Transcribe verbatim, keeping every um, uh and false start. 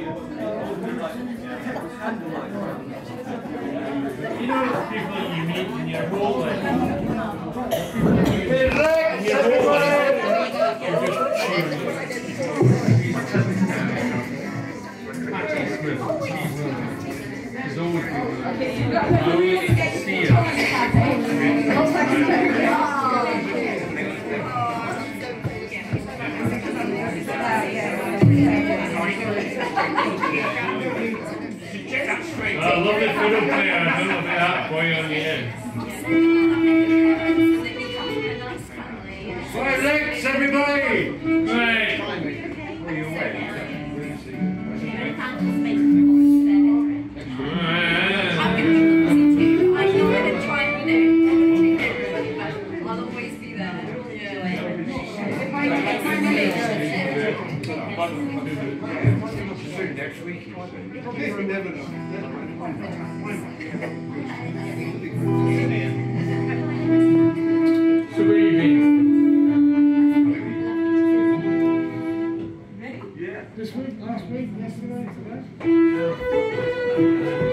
You know the people that you meet in your whole life? In your whole life, you're just cheering. There's always people that you see it. Oh, lovely fiddle player, I don't know about that boy on the end. Right, legs, everybody! Right. I'll always be there. Next week. So where you been? Yeah. This week, last week, yesterday, today?